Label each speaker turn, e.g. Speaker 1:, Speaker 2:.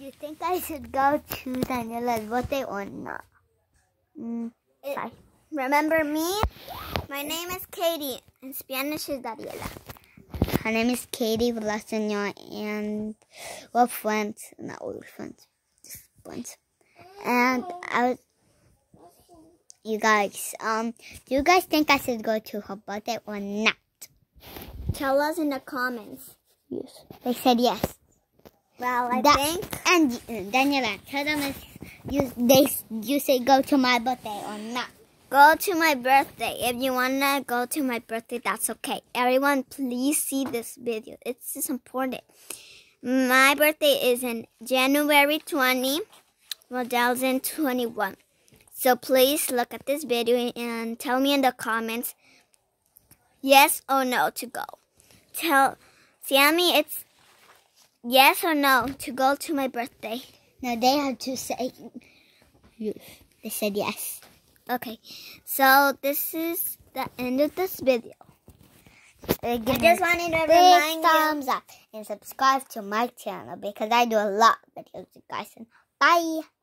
Speaker 1: Do you think I should go to Daniela's birthday or not?
Speaker 2: Remember me? My name is Katie. In Spanish is Daniela.
Speaker 1: Her name is Katie Villaseñor, and we're friends. Not really friends, just friends. And you guys, do you guys think I should go to her birthday or not?
Speaker 2: Tell us in the comments.
Speaker 1: Yes. They said yes.
Speaker 2: Well, I think.
Speaker 1: And Daniela, tell them if you say go to my birthday or not.
Speaker 2: Go to my birthday. If you want to go to my birthday, that's okay. Everyone, please see this video. It's just important. My birthday is in January 20, 2021. So please look at this video and tell me in the comments yes or no to go. Tell Sammy it's yes or no to go to my birthday.
Speaker 1: No, they have to say yes. They said yes.
Speaker 2: Okay, so this is the end of this video.
Speaker 1: I just wanted to remind you. Thumbs up and subscribe to my channel because I do a lot of videos, you guys. Bye.